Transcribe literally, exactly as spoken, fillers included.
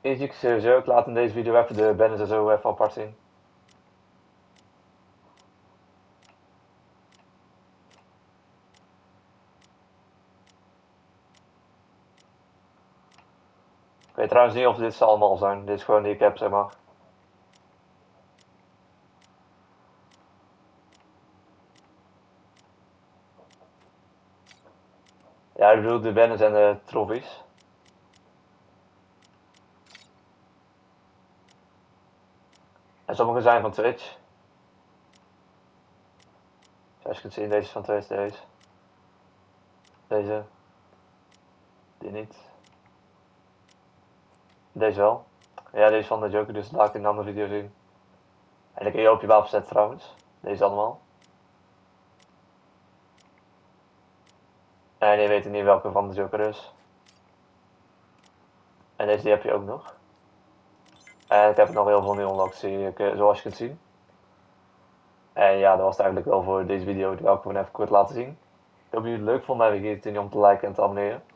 Easy sowieso. Ik laat in deze video even de banners en zo even apart zien. Ik weet trouwens niet of dit ze allemaal zijn. Dit is gewoon die ik heb, zeg maar. Ja, ik bedoel de banners en de trophies. En sommige zijn van Twitch. Zoals je kunt zien, deze is van Twitch, deze. Deze. Die niet. Deze wel. Ja, deze van de Joker, dus dat laat ik in een andere video zien. En dan kun je op je wapen zetten trouwens. Deze allemaal. En je weet niet welke van de Joker is. En deze die heb je ook nog. En ik heb nog heel veel nieuwe unlocks, zoals je kunt zien. En ja, dat was het eigenlijk wel voor deze video. Die wil ik gewoon even kort laten zien. Ik hoop dat jullie het leuk vonden. En vergeet het niet om te liken en te abonneren.